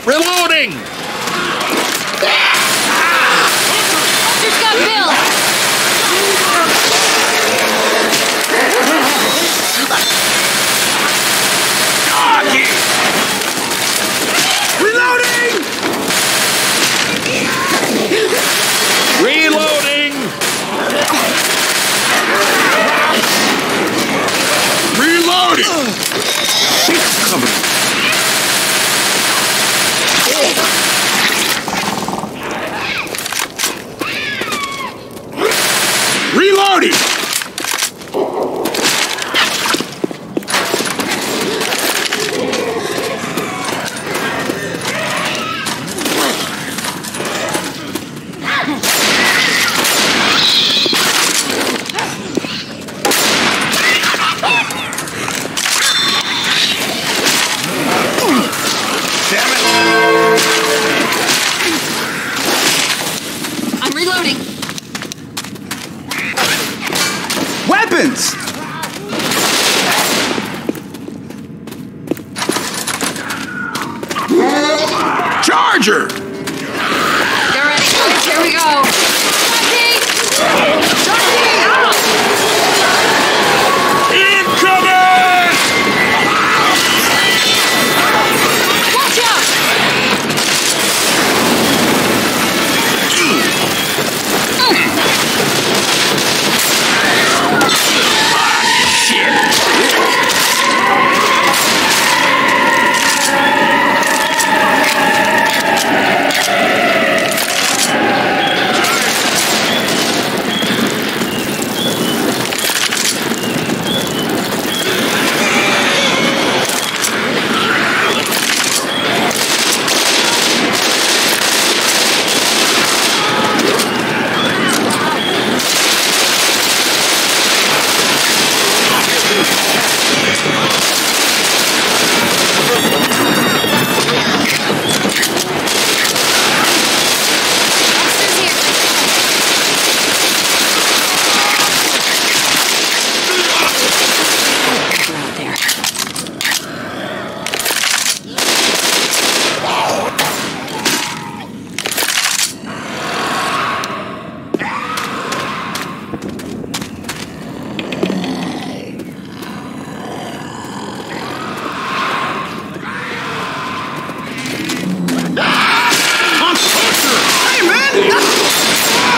Reloading! Hunter's got Bill! Doggy! Reloading! Reloading! Reloading! She's coming. Reloading! I'm reloading. Weapons! Charger! Get ready, boys. Here we go. Jockey! Jockey! Incoming! Watch out! Monsters here. They're out there. Hey, man!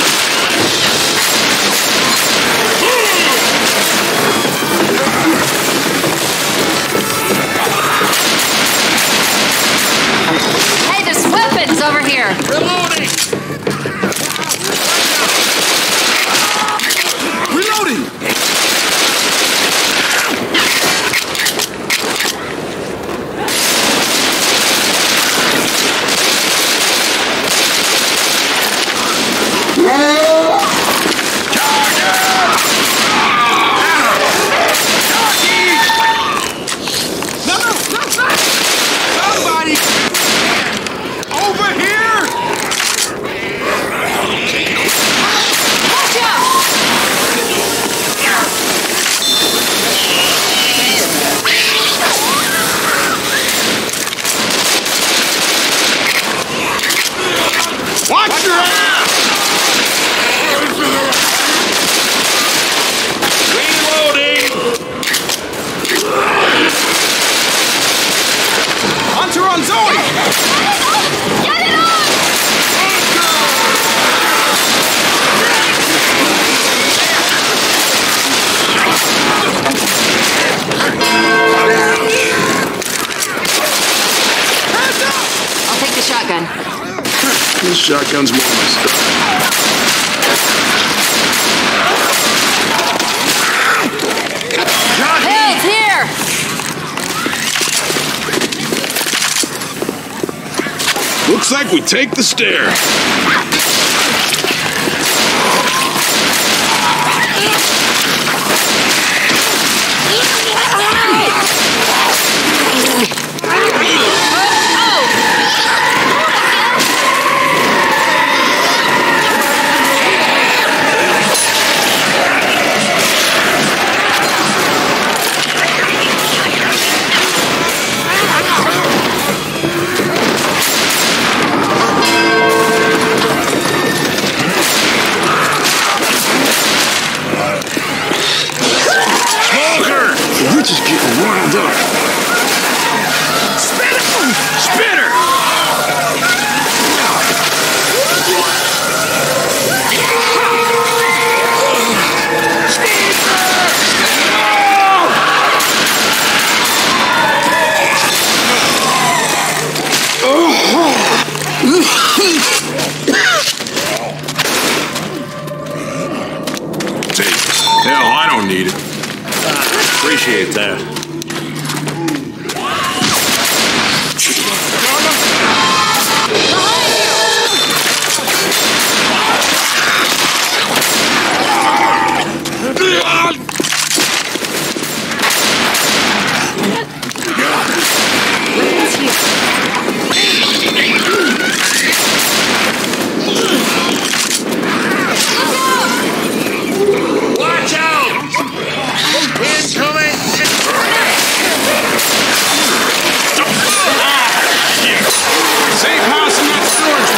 Hey, there's weapons over here. Reloading! Reloading! No! Somebody! Over here! Watch out! Watch your ass! Reloading! Hunter on Zoe! Get it on! I'll take the shotgun. This shotgun's more my stuff. Bill's here! Looks like we take the stairs. Appreciate that. Watch out! Incoming! Safe house in that storage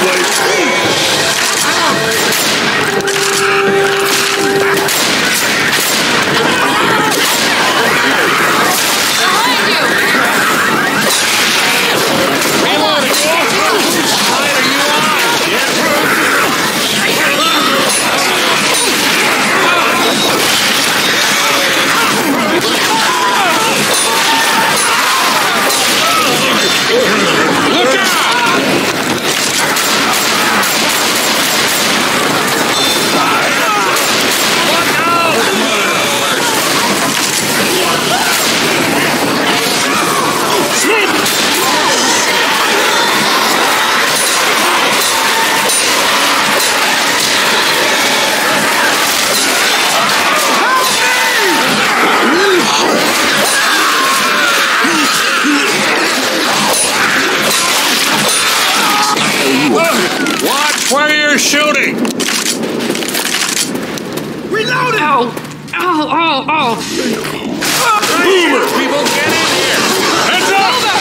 Watch where you're shooting! Reloading! Ow! Ow! Ow! Ow! Boomer! People, get in here! Heads up!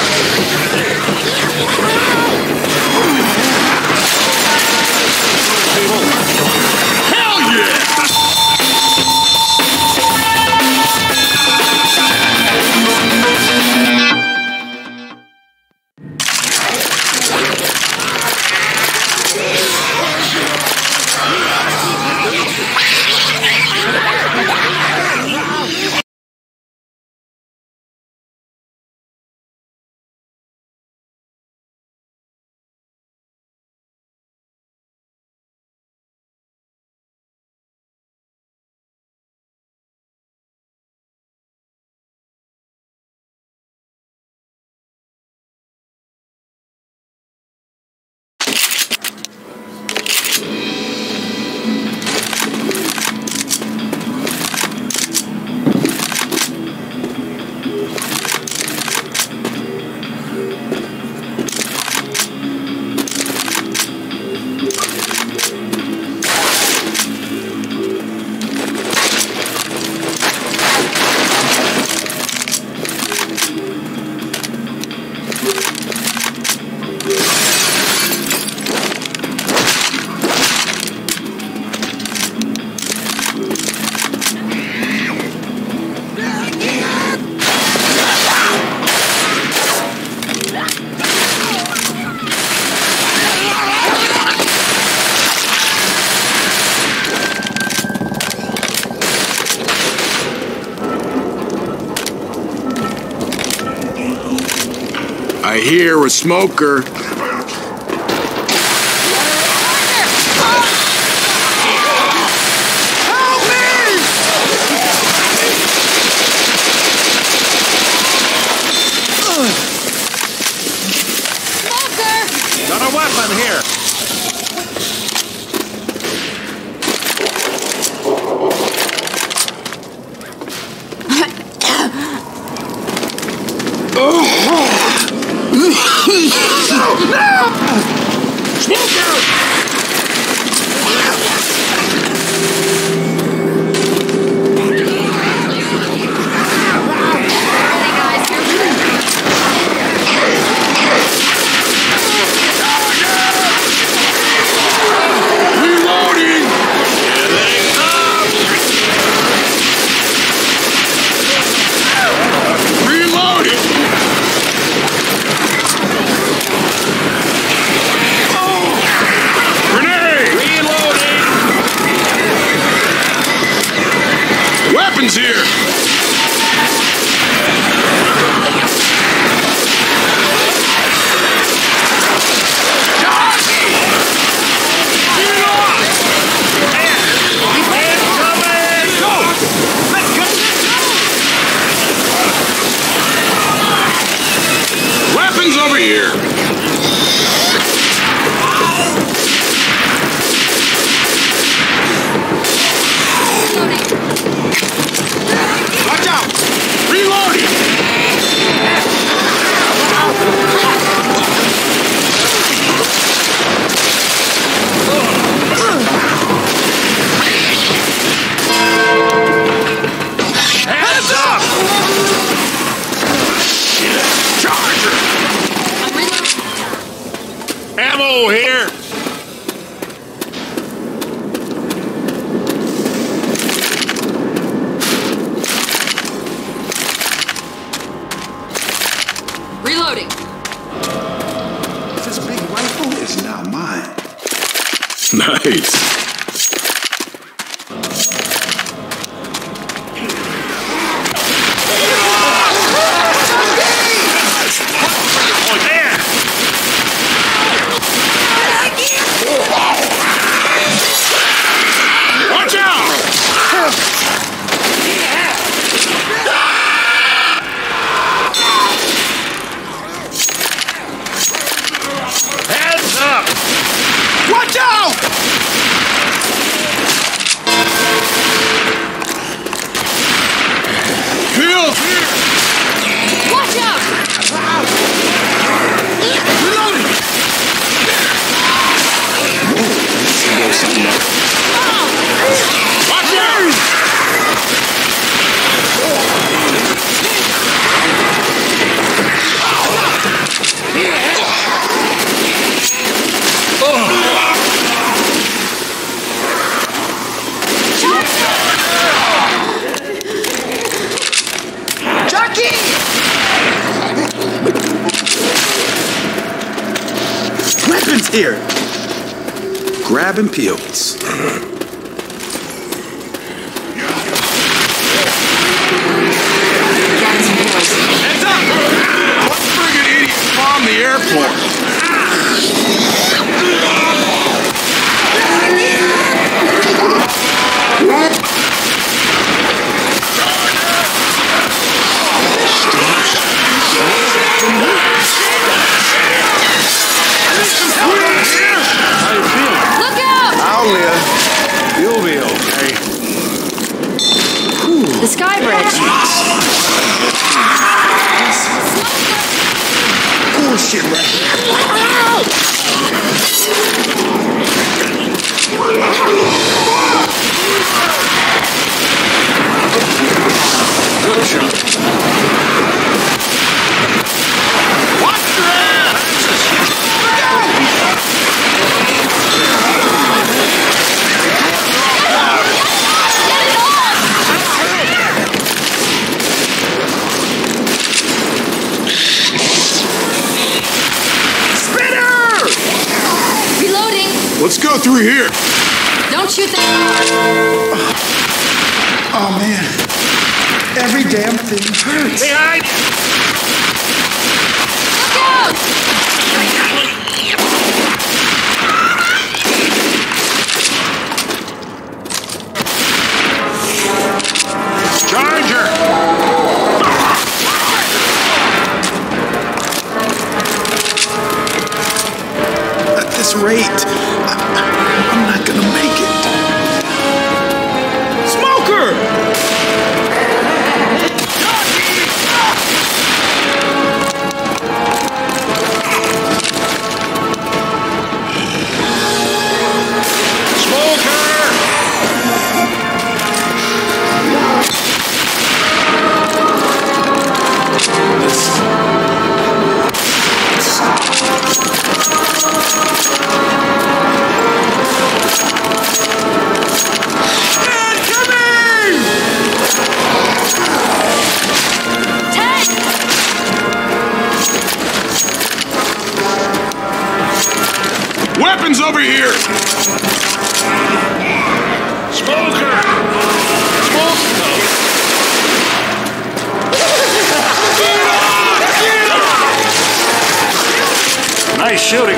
Hell yeah! I hear a smoker. Got a weapon here. over here. Watch out! Reloading. Heads up! Charger! Ammo here! Reloading. This big rifle is now mine. Nice. Oh, yeah! Watch out! Heads up! Watch out! Pills here! Watch out! Reloading! Watch out! Jackie! Weapons here! Grabbing pills. Heads up! What friggin' idiot bombed the airport? Look out! I'll live. You'll be okay. The sky bridge. Bullshit right Good shot. Watch your Reloading. Let's go through here. Don't shoot that Oh man. Every damn thing hurts. Behind you. Charger. At this rate, I'm not gonna make it. Smoker! Weapons over here! Smoker! Nice shooting.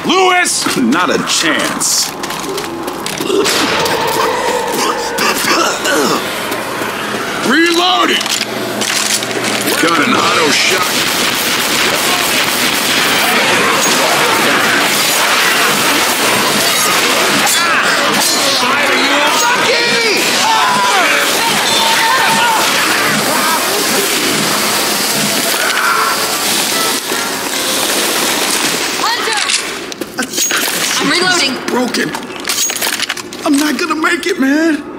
Lewis! Not a chance. Reloading! Got an auto shot. I'm reloading. Broken. I'm not gonna make it, man.